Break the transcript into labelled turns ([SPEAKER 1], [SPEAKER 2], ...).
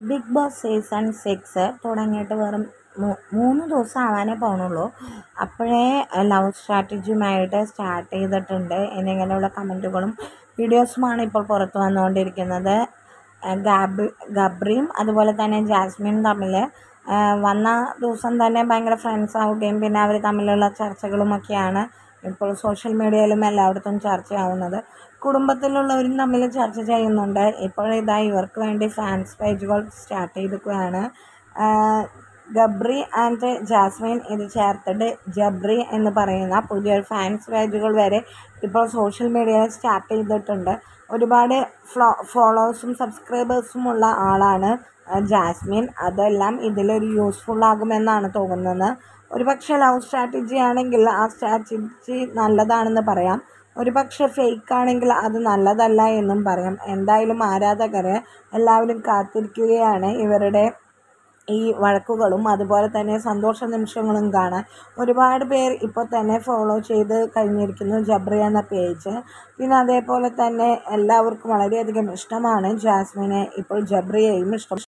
[SPEAKER 1] Big boss season 6 തുടങ്ങിയിട്ട് വെറും 3 ദിവസം ആവാനേ പോണുള്ളൂ. അപ്പോഴേ ലവ് സ്ട്രാറ്റജിയുമായിട്ട് സ്റ്റാർട്ട് ചെയ്തിട്ടുണ്ട് എന്നിങ്ങനെയുള്ള കമൻറ്റുകളും വീഡിയോസുമാണ് ഇപ്പോൾ പുറത്തു വന്നുകൊണ്ടിരിക്കുന്നത്. ഗബ്രിയും അതുപോലെ തന്നെ ജാസ്മിനും തമ്മിൽ വന്ന ദിവസം തന്നെ ഭയങ്കര ഫ്രണ്ട്സ് ആവുകയും പിന്നെ അവർ തമ്മിലുള്ള ചർച്ചകളുമൊക്കെയാണ് ഇപ്പോൾ സോഷ്യൽ മീഡിയയിലും എല്ലായിടത്തും ചർച്ചയാവുന്നത്. കുടുംബത്തിലുള്ളവരും തമ്മിൽ ചർച്ച ചെയ്യുന്നുണ്ട്. ഇപ്പോഴിതാ ഇവർക്ക് വേണ്ടി ഫാൻസ് പേജുകൾ സ്റ്റാർട്ട് ചെയ്തിരിക്കുകയാണ്. ഗബ്രി ആൻഡ് ജാസ്മിൻ ഇത് ചേർത്തിട്ട് ജബ്രി എന്ന് പറയുന്ന പുതിയൊരു ഫാൻസ് പേജുകൾ വരെ ഇപ്പോൾ സോഷ്യൽ മീഡിയയിൽ സ്റ്റാർട്ട് ചെയ്തിട്ടുണ്ട്. ഒരുപാട് ഫോളോവേഴ്സും സബ്സ്ക്രൈബേഴ്സുമുള്ള ആളാണ് ജാസ്മിൻ. അതെല്ലാം ഇതിലൊരു യൂസ്ഫുൾ ആകുമെന്നാണ് തോന്നുന്നത്. ഒരുപക്ഷെ ലവ് സ്ട്രാറ്റജി ആണെങ്കിൽ ആ സ്ട്രാറ്റജി നല്ലതാണെന്ന് പറയാം, ഒരുപക്ഷെ ഫേക്ക് ആണെങ്കിൽ അത് നല്ലതല്ല എന്നും പറയാം. എന്തായാലും ആരാധകരെ എല്ലാവരും കാത്തിരിക്കുകയാണ് ഇവരുടെ ഈ വഴക്കുകളും അതുപോലെ തന്നെ സന്തോഷ നിമിഷങ്ങളും കാണാൻ. ഒരുപാട് പേർ ഇപ്പോൾ തന്നെ ഫോളോ ചെയ്ത് കഴിഞ്ഞിരിക്കുന്നു ജബ്രി എന്ന പേജ്. പിന്നെ അതേപോലെ തന്നെ എല്ലാവർക്കും വളരെയധികം ഇഷ്ടമാണ് ജാസ്മിനെ, ഇപ്പോൾ ജബ്രിയെയും ഇഷ്ടം.